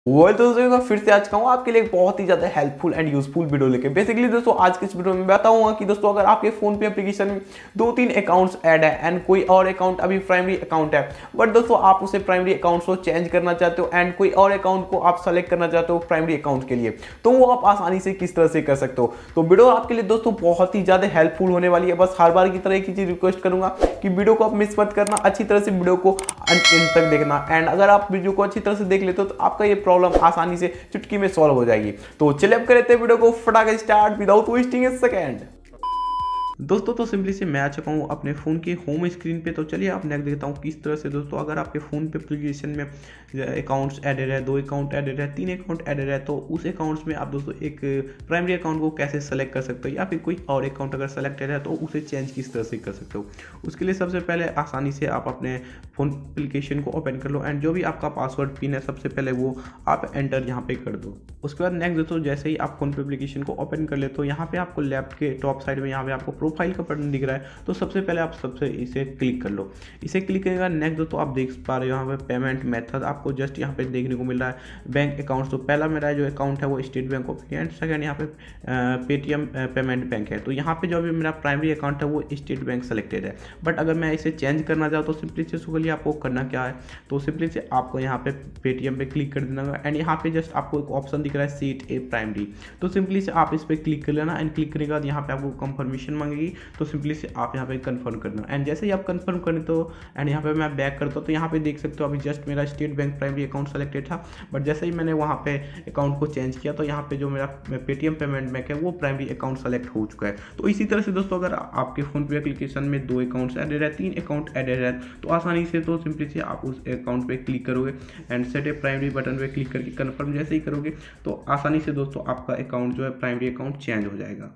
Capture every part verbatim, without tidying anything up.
वो दोस्तों मैं फिर से आज का हूँ आपके लिए एक बहुत ही ज्यादा हेल्पफुल एंड यूजफुल वीडियो लेके। बेसिकली दोस्तों आज के इस वीडियो में बताऊंगा कि दोस्तों अगर आपके फोन पे एप्लीकेशन में दो तीन अकाउंट्स ऐड है एंड कोई और अकाउंट अभी प्राइमरी अकाउंट है, बट दोस्तों आप उसे प्राइमरी अकाउंट को चेंज करना चाहते हो एंड कोई और अकाउंट को आप सेलेक्ट करना चाहते हो प्राइमरी अकाउंट के लिए, तो वो आप आसानी से किस तरह से कर सकते हो। तो वीडियो आपके लिए दोस्तों बहुत ही ज्यादा हेल्पफुल होने वाली है। बस हर बार की तरह एक ही चीज रिक्वेस्ट करूंगा कि वीडियो को आप मिस मत करना, अच्छी तरह से वीडियो को अंत तक देखना एंड अगर आप वीडियो को अच्छी तरह से देख लेते हो तो आपका ये प्रॉब्लम आसानी से चुटकी में सॉल्व हो जाएगी। तो चलिए अब करते हैं वीडियो को फटाके start without wasting a second. दोस्तों तो सिंपली से मैं आ चुका हूँ अपने फ़ोन के होम स्क्रीन पे। तो चलिए आप नेक्स्ट देखता हूँ किस तरह से दोस्तों अगर आपके फ़ोन पे एप्लीकेशन में अकाउंट्स एडेड है, दो अकाउंट एडेड है, तीन अकाउंट एडेड है, तो उस अकाउंट्स में आप दोस्तों एक प्राइमरी अकाउंट को कैसे सेलेक्ट कर सकते हो या फिर कोई और अकाउंट अगर सेलेक्टेड है तो उसे चेंज किस तरह से कर सकते हो। उसके लिए सबसे पहले आसानी से आप अपने फ़ोन एप्लीकेशन को ओपन कर लो एंड जो भी आपका पासवर्ड पिन है सबसे पहले वो आप एंटर यहाँ पे कर दो। उसके बाद नेक्स्ट दोस्तों जैसे ही आप फोन पे एप्लीकेशन को ओपन कर ले तो यहाँ पे आपको लेफ्ट के टॉप साइड में यहाँ पे आपको प्रोफाइल का बटन दिख रहा है, तो सबसे पहले आप सबसे इसे क्लिक कर लो। इसे क्लिक करेगा नेक्स्ट दोस्तों आप देख पा रहे हो यहाँ पे पेमेंट मेथड आपको जस्ट यहाँ पे देखने को मिल रहा है। बैंक अकाउंट तो पहला मेरा जो अकाउंट है वो State Bank of India and second यहाँ पे पेटीएम पेमेंट बैंक है। तो यहाँ पे जो भी मेरा प्राइमरी अकाउंट है वो स्टेट बैंक सेलेक्टेड है, बट अगर मैं इसे चेंज करना चाहूँ तो सिंपली से उसके लिए आपको करना क्या है, तो सिंपली से आपको यहाँ पे पेटीएम पे क्लिक कर देना होगा एंड यहाँ पे जस्ट आपको एक ऑप्शन दिख रहा है सीट ए प्राइमरी, तो सिंपली से आप इस पर क्लिक कर लेना एंड क्लिक करने के बाद यहाँ पे आपको कंफर्मेशन मांगेगी, तो सिंपली से आप यहाँ पे कंफर्म करना एंड जैसे ही आप कंफर्म करें तो एंड यहाँ पे मैं बैक करता हूँ तो यहाँ पे देख सकते हो अभी जस्ट मेरा State Bank primary account selected था, बट जैसे ही मैंने वहाँ पे अकाउंट को चेंज किया तो यहाँ पे जो मेरा पेटीएम पेमेंट बैंक है वो प्राइमरी अकाउंट सेलेक्ट हो चुका है। तो इसी तरह से दोस्तों अगर आपके फोन पे एप्लीकेशन में दो अकाउंट्स एडेड है, तीन अकाउंट एडेड है, तो आसानी से तो सिंपली से आप उस अकाउंट पे क्लिक करोगे and set a primary button पे क्लिक करके कंफर्म जैसे ही करोगे तो आसानी से दोस्तों आपका अकाउंट जो है प्राइमरी अकाउंट चेंज हो जाएगा।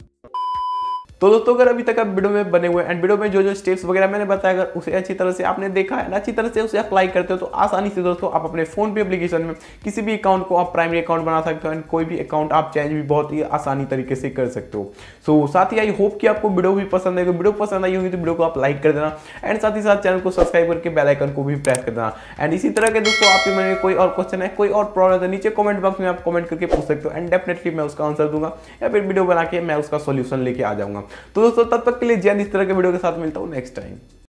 तो दोस्तों अगर अभी तक आप वीडियो में बने हुए एंड वीडियो में जो जो स्टेप्स वगैरह मैंने बताया अगर उसे अच्छी तरह से आपने देखा है, अच्छी तरह से उसे अप्लाई करते हो तो आसानी से दोस्तों आप अपने फोन पे एप्लीकेशन में किसी भी अकाउंट को आप प्राइमरी अकाउंट बना सकते हो एंड कोई भी अकाउंट आप चेंज भी बहुत ही आसानी तरीके से कर सकते हो। सो साथ ही आई होप कि आपको वीडियो भी पसंद आएगी। वीडियो पसंद आई होगी तो वीडियो को आप लाइक कर देना एंड साथ ही साथ चैनल को सब्सक्राइब करके बेल आइकन को भी प्रेस कर देना एंड इसी तरह के दोस्तों आपके मन में कोई और क्वेश्चन है, कोई और प्रॉब्लम है, नीचे कमेंट बॉक्स में आप कमेंट करके पूछ सकते हो एंड डेफिनेटली मैं उसका आंसर दूंगा या फिर वीडियो बना के मैं उसका सोल्यूशन लेके आ जाऊंगा। तो दोस्तों तब तक के लिए जय, इस तरह के वीडियो के साथ मिलता हूँ नेक्स्ट टाइम।